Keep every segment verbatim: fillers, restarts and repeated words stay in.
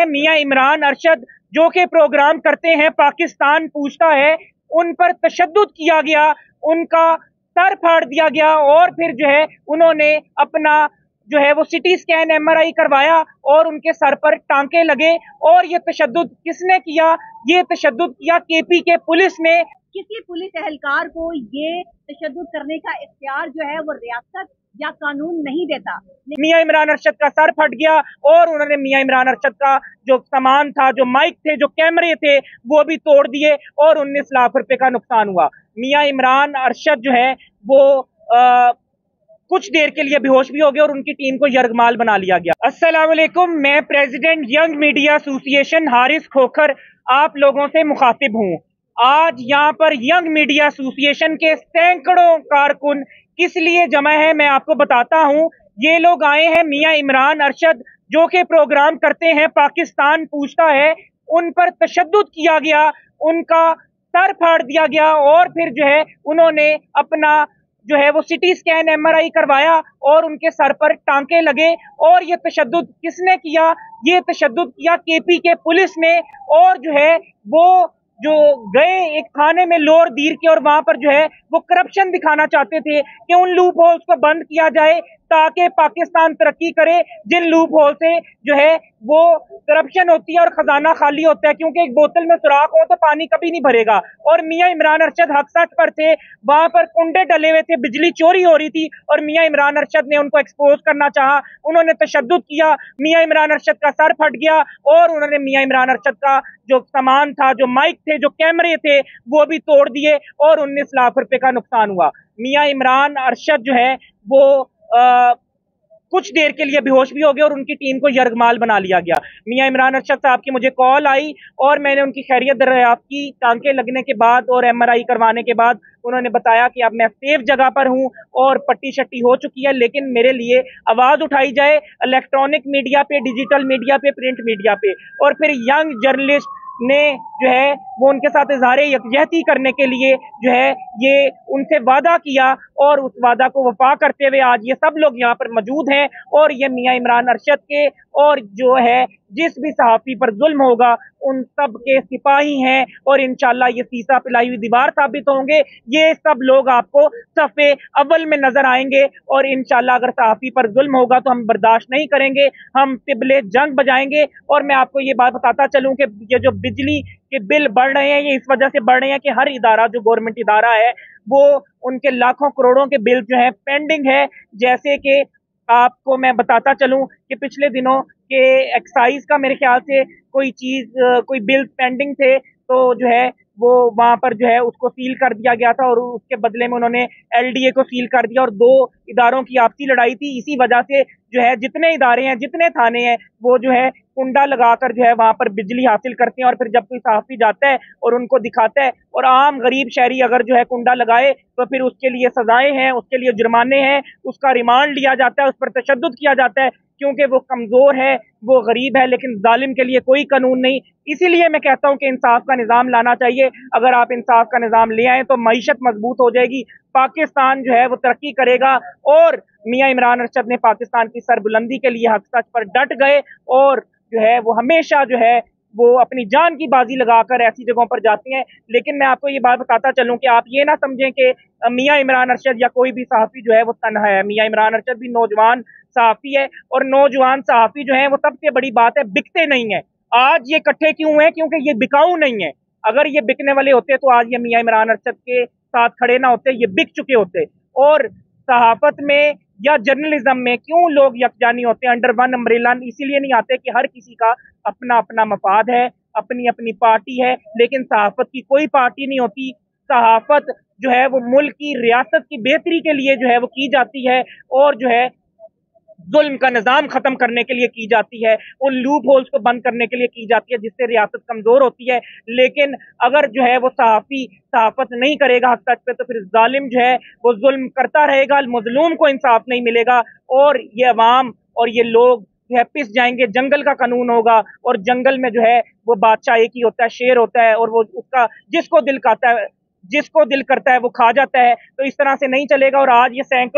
हैं मियां इमरान अरशद, जो कि प्रोग्राम करते हैं पाकिस्तान पूछता है। उन पर तशद्दुद किया गया, उनका सर फाड़ दिया गया और फिर जो है उन्होंने अपना जो है वो सिटी स्कैन एमआरआई करवाया और उनके सर पर टांके लगे। और ये तशद्दुद किसने किया? ये तशद्दुद किया केपी के पुलिस ने। किसी पुलिस एहलकार को ये तशद्दुद करने का इख्तियार जो है वो रियासत या कानून नहीं देता। मियां इमरान अरशद का सर फट गया और उन्होंने मियां इमरान अरशद का जो सामान था, जो माइक थे, जो कैमरे थे, वो भी तोड़ दिए और उन्नीस लाख रुपए का नुकसान हुआ। मियां इमरान अरशद जो है वो आ, कुछ देर के लिए बेहोश भी हो गए और उनकी टीम को यरगमाल बना लिया गया। अस्सलाम वालेकुम, मैं president young media association Haris Khokhar आप लोगों से मुखातिब हूँ। आज यहाँ पर यंग मीडिया एसोसिएशन के सैकड़ों कारकुन किस लिए जमा है मैं आपको बताता हूँ। ये लोग आए हैं मियां इमरान अरशद, जो कि प्रोग्राम करते हैं पाकिस्तान पूछता है। उन पर तशद्दुद किया गया, उनका सर फाड़ दिया गया और फिर जो है उन्होंने अपना जो है वो सिटी स्कैन एमआरआई करवाया और उनके सर पर टांके लगे। और ये तशद्दुद किसने किया? ये तशद्दुद किया केपी के पुलिस ने। और जो है वो जो गए एक थाने में लोअर दीर के और वहां पर जो है वो करप्शन दिखाना चाहते थे कि उन लूप होल्स को बंद किया जाए ताकि पाकिस्तान तरक्की करे, जिन लूप होल से जो है वो करप्शन होती है और खजाना खाली होता है, क्योंकि एक बोतल में सुराख हो तो पानी कभी नहीं भरेगा। और मियां इमरान अरशद हक सच पर थे, वहां पर कुंडे डले हुए थे, बिजली चोरी हो रही थी और मियां इमरान अरशद ने उनको एक्सपोज करना चाहा। उन्होंने तशद्दुद किया, मियां इमरान अरशद का सर फट गया और उन्होंने मियां इमरान अरशद का जो सामान था, जो माइक थे, जो कैमरे थे, वो भी तोड़ दिए और उन्नीस लाख रुपए का नुकसान हुआ। मियां इमरान अरशद जो है वो आ, कुछ देर के लिए बेहोश भी हो गए और उनकी टीम को यरगमाल बना लिया गया। मियां इमरान अरशद साहब की मुझे कॉल आई और मैंने उनकी खैरियत दरियाफ्त की। टांके लगने के बाद और एमआरआई करवाने के बाद उन्होंने बताया कि अब मैं सेफ जगह पर हूं और पट्टी शट्टी हो चुकी है, लेकिन मेरे लिए आवाज उठाई जाए इलेक्ट्रॉनिक मीडिया पे, डिजिटल मीडिया पे, प्रिंट मीडिया पे। और फिर यंग जर्नलिस्ट ने जो है वो उनके साथ इजहार यकजहती करने के लिए जो है ये उनसे वादा किया और उस वादा को वफा करते हुए आज ये सब लोग यहाँ पर मौजूद हैं। और ये मियां इमरान अरशद के और जो है जिस भी सहाफी पर जुल्म होगा उन सब के सिपाही हैं और इंशाल्लाह ये सीसा पिलाई हुई दीवार साबित होंगे। ये सब लोग आपको सफ़े अव्वल में नजर आएंगे और इंशाल्लाह अगर सहाफी पर जुल्म होगा तो हम बर्दाश्त नहीं करेंगे, हम तिबले जंग बजाएंगे। और मैं आपको ये बात बताता चलूं कि ये जो बिजली के बिल बढ़ रहे हैं ये इस वजह से बढ़ रहे हैं कि हर इदारा जो गवर्नमेंट इदारा है वो उनके लाखों करोड़ों के बिल जो है पेंडिंग है। जैसे कि आपको मैं बताता चलूं कि पिछले दिनों के एक्साइज का मेरे ख्याल से कोई चीज कोई बिल पेंडिंग थे, तो जो है वो वहां पर जो है उसको सील कर दिया गया था और उसके बदले में उन्होंने एलडीए को सील कर दिया और दो इदारों की आपसी लड़ाई थी। इसी वजह से जो है जितने इदारे हैं, जितने थाने हैं, वो जो है कुंडा लगाकर जो है वहां पर बिजली हासिल करते हैं। और फिर जब कोई सहाफी जाता है और उनको दिखाता है और आम गरीब शहरी अगर जो है कुंडा लगाए तो फिर उसके लिए सजाएं हैं, उसके लिए जुर्माने हैं, उसका रिमांड लिया जाता है, उस पर तशद्दुद किया जाता है क्योंकि वो कमजोर है, वो गरीब है। लेकिन जालिम के लिए कोई कानून नहीं। इसीलिए मैं कहता हूं कि इंसाफ का निजाम लाना चाहिए। अगर आप इंसाफ का निजाम ले आए तो मईशत मजबूत हो जाएगी, पाकिस्तान जो है वो तरक्की करेगा। और मियां इमरान अरशद ने पाकिस्तान की सरबुलंदी के लिए हक सच पर डट गए और जो है वो हमेशा जो है वो अपनी जान की बाजी लगाकर ऐसी जगहों पर जाती हैं। लेकिन मैं आपको ये बात बताता चलूं कि आप ये ना समझें कि मियां इमरान अरशद या कोई भी सहाफी जो है वो तन्हा है। मियां इमरान अरशद भी नौजवान सहाफी है और नौजवान सहाफी जो है वो सबसे बड़ी बात है बिकते नहीं है। आज ये इकट्ठे क्यों हैं? क्योंकि ये बिकाऊ नहीं है। अगर ये बिकने वाले होते तो आज ये मियां इमरान अरशद के साथ खड़े ना होते, ये बिक चुके होते। और सहाफत में या जर्नलिज्म में क्यों लोग यकजानी होते हैं, अंडर वन अम्ब्रेला इसीलिए नहीं आते कि हर किसी का अपना अपना मफाद है, अपनी अपनी पार्टी है। लेकिन सहाफत की कोई पार्टी नहीं होती। सहाफत जो है वो मुल्क की रियासत की बेहतरी के लिए जो है वो की जाती है और जो है जुल्म का निजाम खत्म करने के लिए की जाती है, उन लूप होल्स को बंद करने के लिए की जाती है जिससे रियासत कमजोर होती है। लेकिन अगर जो है वो सहाफी सहाफत नहीं करेगा हक सच पे तो फिर जालिम जो है वो जुल्म करता रहेगा, मजलूम को इंसाफ नहीं मिलेगा और ये अवाम और ये लोग जो है पिस जाएंगे। जंगल का कानून होगा और जंगल में जो है वो बादशाह एक ही होता है, शेर होता है और वो उसका जिसको दिल खाता है जिसको दिल करता है वो खा जाता है। तो इस तरह से नहीं चलेगा। और आज ये सैकड़ों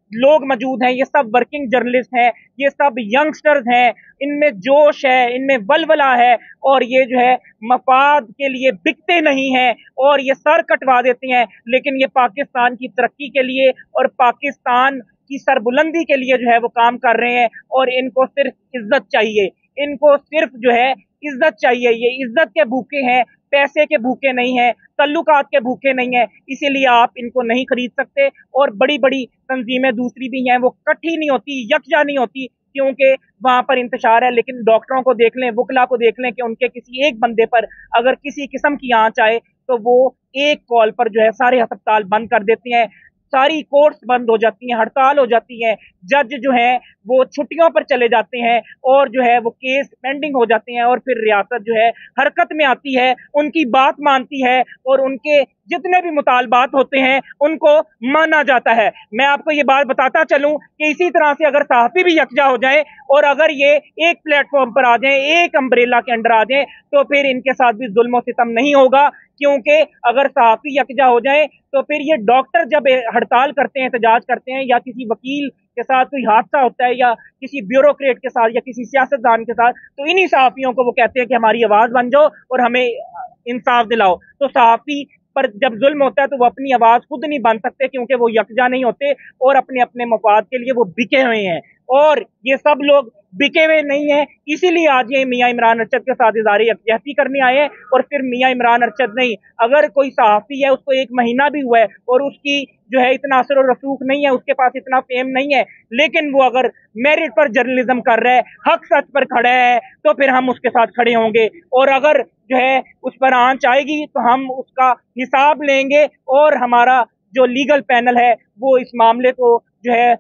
लोग मौजूद हैं, ये सब वर्किंग जर्नलिस्ट हैं, ये सब यंगस्टर्स हैं, इनमें जोश है, इनमें वलवला है और ये जो है मफाद के लिए बिकते नहीं हैं और ये सर कटवा देते हैं। लेकिन ये पाकिस्तान की तरक्की के लिए और पाकिस्तान की सरबुलंदी के लिए जो है वो काम कर रहे हैं और इनको सिर्फ इज्जत चाहिए, इनको सिर्फ जो है इज्जत चाहिए। ये इज्जत के भूखे हैं, पैसे के भूखे नहीं हैं, तल्लुकात के भूखे नहीं हैं, इसीलिए आप इनको नहीं खरीद सकते। और बड़ी बड़ी तंजीमें दूसरी भी हैं, वो इकट्ठी नहीं होती, यकजा नहीं होती, क्योंकि वहां पर इंतशार है। लेकिन डॉक्टरों को देख लें, वकला को देख लें कि उनके किसी एक बंदे पर अगर किसी किस्म की आंच आए तो वो एक कॉल पर जो है सारे अस्पताल बंद कर देते हैं, सारी कोर्ट्स बंद हो जाती हैं, हड़ताल हो जाती है, जज जो है वो छुट्टियों पर चले जाते हैं और जो है वो केस पेंडिंग हो जाते हैं और फिर रियासत जो है हरकत में आती है, उनकी बात मानती है और उनके जितने भी मुतालबात होते हैं उनको माना जाता है। मैं आपको ये बात बताता चलूं कि इसी तरह से अगर सहाफी भी यकजा हो जाए और अगर ये एक प्लेटफॉर्म पर आ जाए, एक अम्ब्रेला के अंडर आ जाए, तो फिर इनके साथ भी जुल्म और सितम नहीं होगा। क्योंकि अगर सहाफी यकजा हो जाए तो फिर ये डॉक्टर जब हड़ताल करते हैं, एहतजाज करते हैं, या किसी वकील के साथ कोई हादसा होता है या किसी ब्यूरोक्रेट के साथ या किसी सियासतदान के साथ, तो इन्हीं सहाफियों को वो कहते हैं कि हमारी आवाज बन जाओ और हमें इंसाफ दिलाओ। तो सहाफी पर जब जुल्म होता है तो वो अपनी आवाज खुद नहीं बन सकते, क्योंकि वो यकजा नहीं होते और अपने अपने मफाद के लिए वो बिके हुए हैं। और ये सब लोग बिके हुए नहीं है, इसीलिए आज ये मियां इमरान अरशद के साथ इज़हार यकजहती करने आए हैं। और फिर मियां इमरान अरशद नहीं, अगर कोई सहाफी है, उसको एक महीना भी हुआ है और उसकी जो है इतना असर और रसूख नहीं है, उसके पास इतना फेम नहीं है, लेकिन वो अगर मेरिट पर जर्नलिज्म कर रहा है, हक सच पर खड़ा है, तो फिर हम उसके साथ खड़े होंगे। और अगर जो है उस पर आंच आएगी तो हम उसका हिसाब लेंगे और हमारा जो लीगल पैनल है वो इस मामले को जो है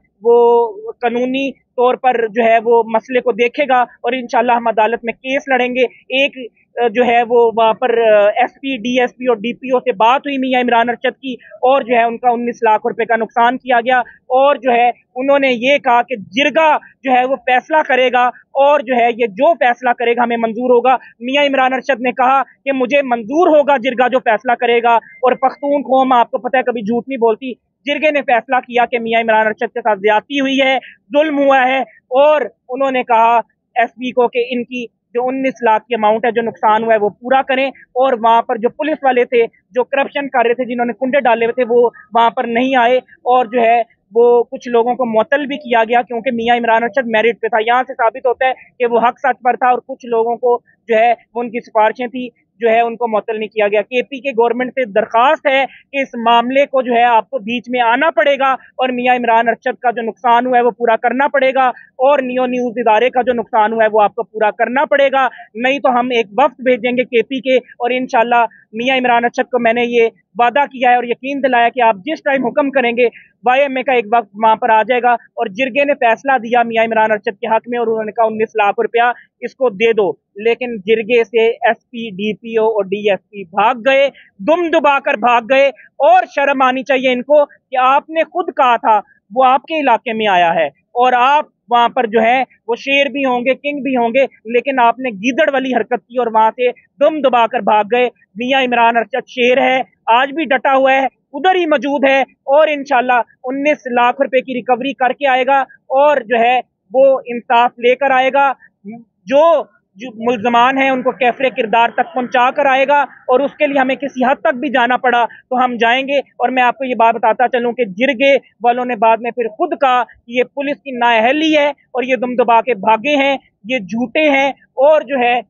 वो कानूनी तौर पर जो है वो मसले को देखेगा और इंशाल्लाह हम अदालत में केस लड़ेंगे। एक जो है वो वहां पर एसपी, डीएसपी और डीपीओ से बात हुई मियां इमरान अरशद की और जो है उनका उन्नीस लाख रुपए का नुकसान किया गया और जो है उन्होंने ये कहा कि जिरगा जो है वो फैसला करेगा और जो है ये जो फैसला करेगा हमें मंजूर होगा। मियां इमरान अरशद ने कहा कि मुझे मंजूर होगा जिरगा जो फैसला करेगा। और पख्तून कौम आपको पता है कभी झूठ नहीं बोलती, जिरगे ने फैसला किया कि मियां इमरान अरशद के साथ ज्यादती हुई है, जुल्म हुआ है और उन्होंने कहा एसपी को कि इनकी जो उन्नीस लाख की अमाउंट है, जो नुकसान हुआ है वो पूरा करें। और वहां पर जो पुलिस वाले थे, जो करप्शन कर रहे थे, जिन्होंने कुंडे डाले हुए थे, वो वहां पर नहीं आए और जो है वो कुछ लोगों को मुअत्तल भी किया गया क्योंकि मियां इमरान अरशद मेरिट पे था। यहाँ से साबित होता है कि वो हक सच पर था और कुछ लोगों को जो है वो उनकी सिफारिशें थी जो है उनको मुअत्तल नहीं किया गया। केपी के गवर्नमेंट से दरखास्त है कि इस मामले को जो है आपको बीच में आना पड़ेगा और मियां इमरान अरशद का जो नुकसान हुआ है वो पूरा करना पड़ेगा और नियो न्यूज इदारे का जो नुकसान हुआ है वो आपको पूरा करना पड़ेगा, नहीं तो हम एक वफ्द भेजेंगे केपी के और इंशाल्लाह मियां इमरान अरशद को मैंने ये वादा किया है और यकीन दिलाया कि आप जिस टाइम हुक्म करेंगे वाई एम ए का एक वक्त वहां पर आ जाएगा। और जिरगे ने फैसला दिया मियां इमरान अरशद के हक में और उन्होंने कहा उन्नीस लाख रुपया इसको दे दो, लेकिन जिरगे से एसपी, डीपीओ और डीएसपी भाग गए, दुम दुबाकर भाग गए। और शर्म आनी चाहिए इनको कि आपने खुद कहा था वो आपके इलाके में आया है और आप वहां पर जो है वो शेर भी होंगे, किंग भी होंगे, लेकिन आपने गीदड़ वाली हरकत की और वहां से दुम दुबाकर भाग गए। मियां इमरान अरशद शेर है, आज भी डटा हुआ है, उधर ही मौजूद है और इंशाल्लाह उन्नीस लाख रुपए की रिकवरी करके आएगा और जो है वो इंसाफ लेकर आएगा। जो जो मुल्जमान हैं उनको कैफरे किरदार तक पहुंचा कर आएगा और उसके लिए हमें किसी हद तक भी जाना पड़ा तो हम जाएंगे। और मैं आपको ये बात बताता चलूं कि जिरगे वालों ने बाद में फिर खुद कहा कि ये पुलिस की नाअहली है और ये दुम दबा के भागे हैं, ये झूठे हैं और जो है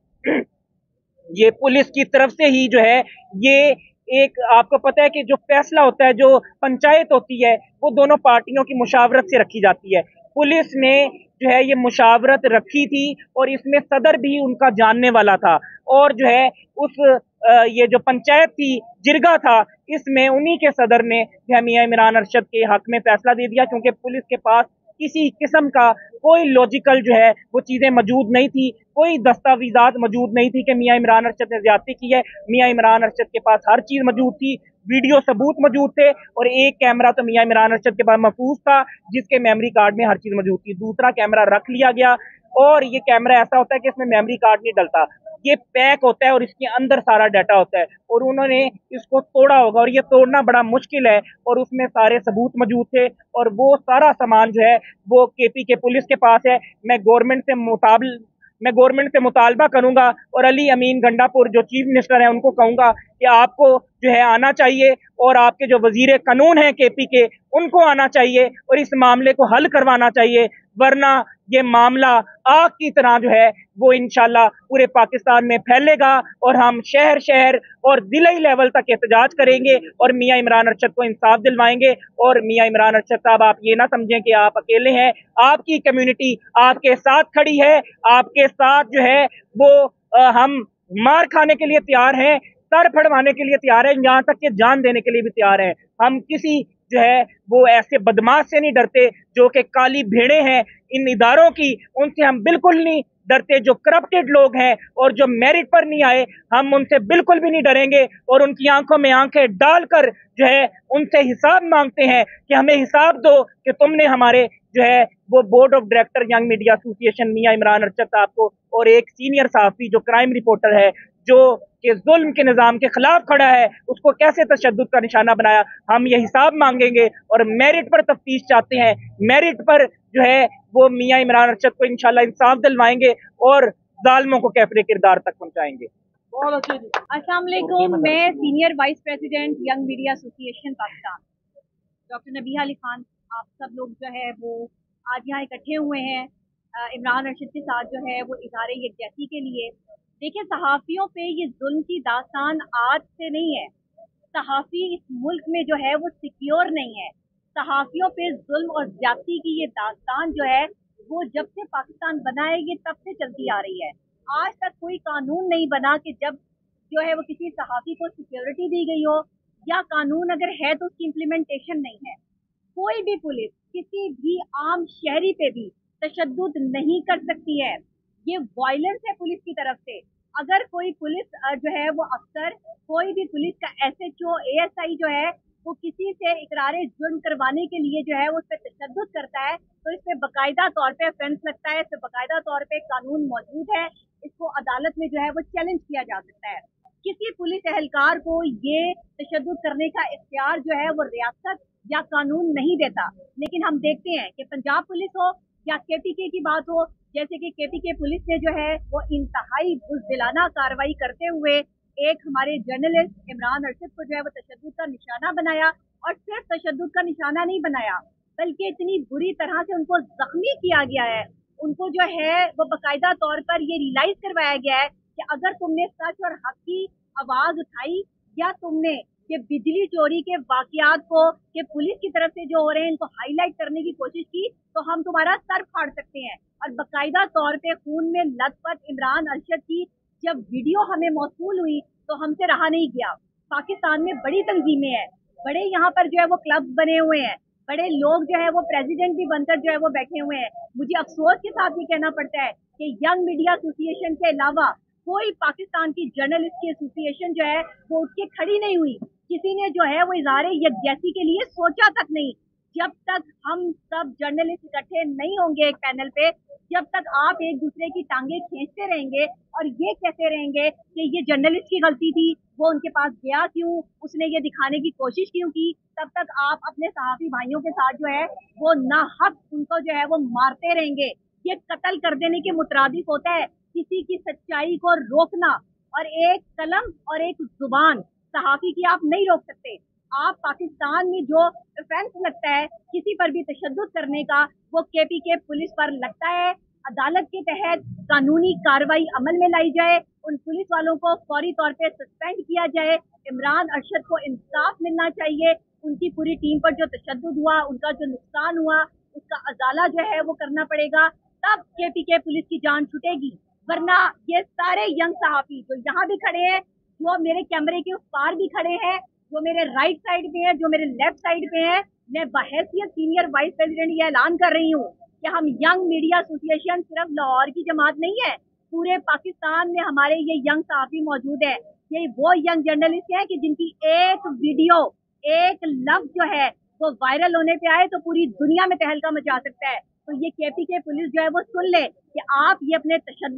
ये पुलिस की तरफ से ही जो है ये एक, आपको पता है कि जो फैसला होता है, जो पंचायत होती है, वो दोनों पार्टियों की मुशावरत से रखी जाती है। पुलिस ने जो है ये मुशावरत रखी थी और इसमें सदर भी उनका जानने वाला था और जो है उस ये जो पंचायत थी, जिरगा था, इसमें उन्हीं के सदर ने मियां इमरान अरशद के हक में फैसला दे दिया क्योंकि पुलिस के पास किसी किस्म का कोई लॉजिकल जो है वो चीजें मौजूद नहीं थी, कोई दस्तावेजात मौजूद नहीं थी कि मियां इमरान अरशद ने ज्यादती की है। मियां इमरान अरशद के पास हर चीज मौजूद थी, वीडियो सबूत मौजूद थे और एक कैमरा तो मियां इमरान अरशद के पास महफूज था जिसके मेमोरी कार्ड में हर चीज मौजूद थी। दूसरा कैमरा रख लिया गया और ये कैमरा ऐसा होता है कि इसमें मेमोरी कार्ड नहीं डलता, ये पैक होता है और इसके अंदर सारा डाटा होता है और उन्होंने इसको तोड़ा होगा और ये तोड़ना बड़ा मुश्किल है और उसमें सारे सबूत मौजूद थे और वो सारा सामान जो है वो केपी के पुलिस के पास है। मैं गवर्नमेंट से मुताबिल मैं गवर्नमेंट से मुतालबा करूंगा और अली अमीन गंडापुर जो चीफ मिनिस्टर हैं उनको कहूंगा कि आपको जो है आना चाहिए और आपके जो वजीर कानून हैं केपी के उनको आना चाहिए और इस मामले को हल करवाना चाहिए, वरना ये मामला आग की तरह जो है वो इंशाल्लाह पूरे पाकिस्तान में फैलेगा और हम शहर शहर और जिले लेवल तक एहतजाज करेंगे और मियां इमरान अरशद को इंसाफ दिलवाएंगे। और मियां इमरान अरशद साहब, आप ये ना समझें कि आप अकेले हैं, आपकी कम्युनिटी आपके साथ खड़ी है, आपके साथ जो है वो आ, हम मार खाने के लिए तैयार हैं, सर फड़वाने के लिए तैयार हैं, यहाँ तक कि जान देने के लिए भी तैयार हैं। हम किसी जो है वो ऐसे बदमाश से नहीं डरते जो कि काली भेड़े हैं इन इदारों की, उनसे हम बिल्कुल नहीं डरते। जो करप्टेड लोग हैं और जो मेरिट पर नहीं आए, हम उनसे बिल्कुल भी नहीं डरेंगे और उनकी आंखों में आंखें डालकर जो है उनसे हिसाब मांगते हैं कि हमें हिसाब दो कि तुमने हमारे जो है वो board of director young media association Mian Imran Arshad Sahab को और एक सीनियर सहाफी जो क्राइम रिपोर्टर है जो कि जुल्म के निजाम के खिलाफ खड़ा है, उसको कैसे तशद्दुद का निशाना बनाया। हम ये हिसाब मांगेंगे और मेरिट पर तफ्तीश चाहते हैं, मेरिट पर जो है वो मियां इमरान अरशद को इंशाल्लाह इंसाफ दिलवाएंगे और जालिमों को कैफरे किरदार तक पहुंचाएंगे। अस्सलाम वालेकुम, मैं senior vice president young media association Pakistan doctor Nabiha Ali Khan, आप सब लोग जो है वो आज यहाँ इकट्ठे हुए हैं इमरान अरशद के साथ जो है वो इज़हार यकजहती के लिए। देखिए, सहाफ़ियों पे ये जुल्म की दास्तान आज से नहीं है। सहाफ़ी इस मुल्क में जो है वो सिक्योर नहीं है। सहाफ़ियों पे जुल्म और ज्यादती की ये दास्तान जो है वो जब से पाकिस्तान बना है ये तब से चलती आ रही है। आज तक कोई कानून नहीं बना कि जब जो है वो किसी सहाफ़ी को सिक्योरिटी दी गई हो, या कानून अगर है तो उसकी इम्प्लीमेंटेशन नहीं है। कोई भी पुलिस किसी भी आम शहरी पे भी तशद्दुद नहीं कर सकती है। ये वायलेंस है पुलिस की तरफ से। अगर कोई पुलिस जो है वो अफसर, कोई भी पुलिस का एसएचओ, एएसआई जो है वो किसी से इकरार जुर्म करवाने के लिए जो है वो उस पर तशद्दुद करता है तो इस पर बाकायदा तौर पे ऑफेंस लगता है, इस पर बाकायदा तौर पे कानून मौजूद है, इसको अदालत में जो है वो चैलेंज किया जा सकता है। किसी पुलिस एहलकार को ये तशद्दुद करने का इख्तियार जो है वो रियासत या कानून नहीं देता। लेकिन हम देखते हैं कि पंजाब पुलिस हो या केपीके की बात हो, जैसे कि केपीके पुलिस ने जो है वो इंतहाई बुज़दिलाना कार्रवाई करते हुए एक हमारे जर्नलिस्ट इमरान अरशद को जो है वो तशद्दुद का निशाना बनाया, और सिर्फ तशद्दुद का निशाना नहीं बनाया बल्कि इतनी बुरी तरह से उनको जख्मी किया गया है। उनको जो है वो बाकायदा तौर पर ये रियलाइज करवाया गया है कि अगर तुमने सच और हक की आवाज उठाई या तुमने ये बिजली चोरी के वाकयात को कि पुलिस की तरफ से जो हो रहे हैं इनको हाईलाइट करने की कोशिश की तो हम तुम्हारा सर फाड़ सकते हैं। और बाकायदा तौर पे खून में लथपथ इमरान अरशद की जब वीडियो हमें मौसूल हुई तो हमसे रहा नहीं गया। पाकिस्तान में बड़ी तंजीमें हैं, बड़े यहाँ पर जो है वो क्लब्स बने हुए हैं, बड़े लोग जो है वो प्रेसिडेंट भी बनकर जो है वो बैठे हुए हैं। मुझे अफसोस के साथ ये कहना पड़ता है कि यंग मीडिया एसोसिएशन के अलावा कोई पाकिस्तान की जर्नलिस्ट की एसोसिएशन जो है वो उठ के खड़ी नहीं हुई। किसी ने जो है वो इज़हार यकजहती के लिए सोचा तक नहीं। जब तक हम सब जर्नलिस्ट इकट्ठे नहीं होंगे एक पैनल पे, जब तक आप एक दूसरे की टांगे खींचते रहेंगे और ये कहते रहेंगे कि ये जर्नलिस्ट की गलती थी, वो उनके पास गया क्यों, उसने ये दिखाने की कोशिश क्यों की, तब तक आप अपने सहाफी भाइयों के साथ जो है वो नाहक उनको जो है वो मारते रहेंगे। ये कत्ल कर देने के मुतरादिफ होता है किसी की सच्चाई को रोकना, और एक कलम और एक जुबान सहाफी की आप नहीं रोक सकते। आप पाकिस्तान में जो ऑफेंस लगता है किसी पर भी तशद्दुद करने का, वो केपीके पुलिस पर लगता है। अदालत के तहत कानूनी कार्रवाई अमल में लाई जाए, उन पुलिस वालों को फौरी तौर पे सस्पेंड किया जाए। इमरान अरशद को इंसाफ मिलना चाहिए। उनकी पूरी टीम पर जो तशद्दुद हुआ, उनका जो नुकसान हुआ, उसका अजाला जो है वो करना पड़ेगा, तब केपीके पुलिस की जान छूटेगी। वरना ये सारे यंग सहाफी जो यहाँ भी खड़े हैं, जो मेरे कैमरे के उस पार भी खड़े हैं, जो मेरे राइट साइड पे है, जो मेरे लेफ्ट साइड पे है, मैं बहैसियत सीनियर वाइस प्रेसिडेंट ये ऐलान कर रही हूँ कि हम यंग मीडिया एसोसिएशन सिर्फ लाहौर की जमात नहीं है, पूरे पाकिस्तान में हमारे ये यंग सहाफी मौजूद है। ये वो यंग जर्नलिस्ट हैं कि जिनकी एक वीडियो, एक लफ्ज जो है वो वायरल होने पे आए तो पूरी दुनिया में तहलका मचा सकता है। तो ये केपीके पुलिस जो है वो सुन ले कि आप ये अपने तशद्दुद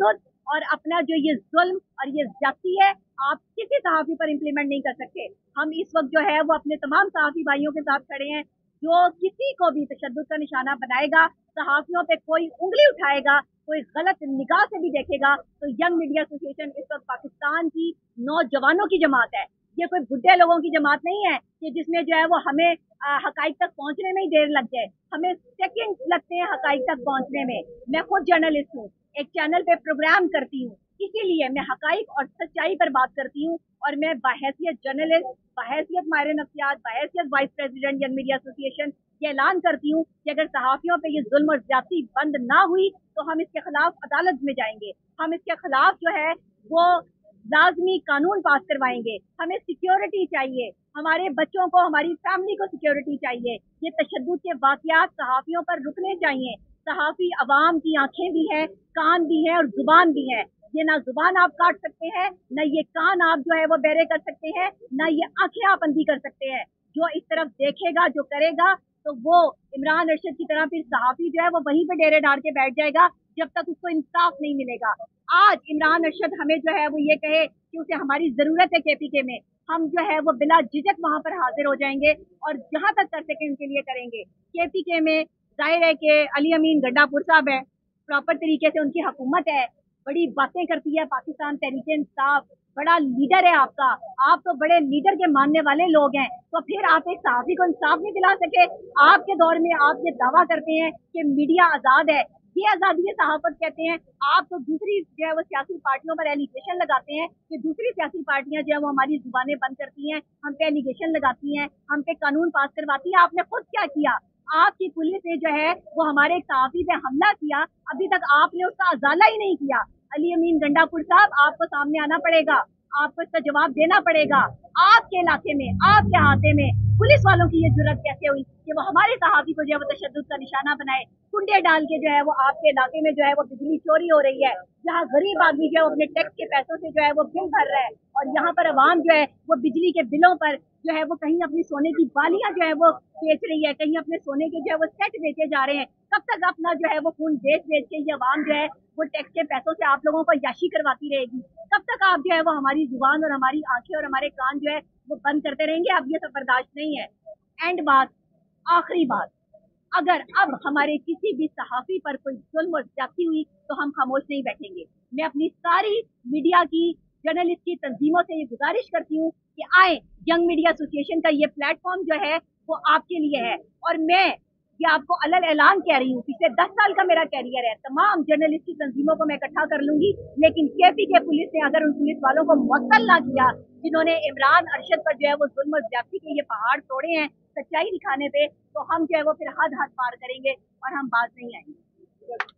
और अपना जो ये जुल्म और ये ज्यादती है आप किसी सहाफ़ी पर इम्प्लीमेंट नहीं कर सकते। हम इस वक्त जो है वो अपने तमाम सहाफ़ी भाइयों के साथ खड़े हैं। जो किसी को भी तशद्दुद का निशाना बनाएगा, सहाफ़ियों पे कोई उंगली उठाएगा, कोई गलत निगाह से भी देखेगा, तो यंग मीडिया एसोसिएशन इस वक्त पाकिस्तान की नौजवानों की जमात है। ये कोई बुढ़े लोगों की जमात नहीं है कि जिसमें जो है वो हमें हकाइक तक पहुंचने में ही देर लग जाए। हमें सेकंड लगते हैं हकाइक तक पहुंचने में। मैं खुद जर्नलिस्ट हूँ, एक चैनल पे प्रोग्राम करती हूँ, इसीलिए मैं हकाइक और सच्चाई पर बात करती हूँ। और मैं बाहैसियत जर्नलिस्ट, बाहैसियत माहिर नफ्सियात, बाहैसियत vice president young media association ये ऐलान करती हूँ कि अगर सहाफ़ियों पे ये जुल्म और ज्यादती बंद ना हुई तो हम इसके खिलाफ अदालत में जाएंगे। हम इसके खिलाफ जो है वो लाजमी कानून पास करवाएंगे। हमें सिक्योरिटी चाहिए, हमारे बच्चों को, हमारी फैमिली को सिक्योरिटी चाहिए। ये तशद्दुद के वाक़यात सहाफ़ियों पर रुकने चाहिए। सहाफ़ी अवाम की आंखें भी हैं, कान भी हैं और जुबान भी है। ये ना जुबान आप काट सकते हैं, न ये कान आप जो है वो बहरे कर सकते हैं, न ये आंखें आप अंधी कर सकते हैं। जो इस तरफ देखेगा, जो करेगा, तो वो इमरान अरशद की तरह फिर सहाफ़ी जो है वो वहीं पे डेरे डाल के बैठ जाएगा जब तक उसको इंसाफ नहीं मिलेगा। आज इमरान अरशद हमें जो है वो ये कहे कि उसे हमारी जरूरत है केपीके में, हम जो है वो बिला झिझक वहां पर हाजिर हो जाएंगे और जहां तक कर सके उनके लिए करेंगे। केपीके में जाहिर है कि अली अमीन गंडापुर साहब है, प्रॉपर तरीके से उनकी हुकूमत है, बड़ी बातें करती है पाकिस्तान तहरीक इंसाफ, बड़ा लीडर है आपका, आप तो बड़े लीडर के मानने वाले लोग हैं, तो फिर आप एक सहाफ़ी को इंसाफ नहीं दिला सके। आपके दौर में आप ये दावा करते हैं कि मीडिया आजाद है, ये आजादी सहाफत कहते हैं। आप तो दूसरी जो है वो सियासी पार्टियों पर एलिगेशन लगाते हैं कि दूसरी सियासी पार्टियां जो है वो हमारी जुबानें बंद करती हैं, हम पे एलिगेशन लगाती हैं, हम पे कानून पास करवाती है। आपने खुद क्या किया? आपकी पुलिस ने जो है वो हमारे एक सहाफ़ी पे हमला किया, अभी तक आपने उसका अजाला ही नहीं किया। अली अमीन गंडापुर साहब, आपको सामने आना पड़ेगा, आपको इसका जवाब देना पड़ेगा। आपके इलाके में, आपके हाथे में पुलिस वालों की ये जुर्रत कैसे हुई कि वो हमारे सहाफ़ी को जो है वो तशद्दुद का निशाना बनाए, कुंडे डाल के जो है वो आपके इलाके में जो है वो बिजली चोरी हो रही है, जहाँ गरीब आदमी जो है अपने टैक्स के पैसों से जो है वो बिल भर रहा है और यहाँ पर अवाम जो है वो बिजली के बिलों पर जो है वो कहीं अपनी सोने की बालियां जो है वो बेच रही है, कहीं अपने सोने के जो है वो सेट बेचे जा रहे हैं। कब तक अपना जो है वो खून बेच बेच के ये अवाम जो है वो टैक्स के पैसों से आप लोगों को याशी करवाती रहेगी? कब तक आप जो है वो हमारी जुबान और हमारी आंखें और हमारे कान जो है वो बंद करते रहेंगे? अब ये सब बर्दाश्त नहीं है। एंड बात, आखिरी बात, अगर अब हमारे किसी भी सहाफ़ी पर कोई जुल्म और ज्यादती हुई तो हम खामोश नहीं बैठेंगे। मैं अपनी सारी मीडिया की, जर्नलिस्ट की तंजीमों से ये गुजारिश करती हूँ कि आए, यंग मीडिया एसोसिएशन का ये प्लेटफॉर्म जो है वो आपके लिए है। और मैं ये आपको अलग ऐलान कह रही हूँ, पिछले दस साल का मेरा कैरियर है, तमाम जर्नलिस्ट की तंजीमों को मैं इकट्ठा कर लूंगी, लेकिन केपीके पुलिस ने अगर उन पुलिस वालों को मुअत्तल ना किया जिन्होंने इमरान अरशद पर जो है वो जुल्म और ज्यादती के ये पहाड़ तोड़े हैं सच्चाई दिखाने पे, तो हम जो है वो फिर हद हद पार करेंगे और हम बाज नहीं आएंगे।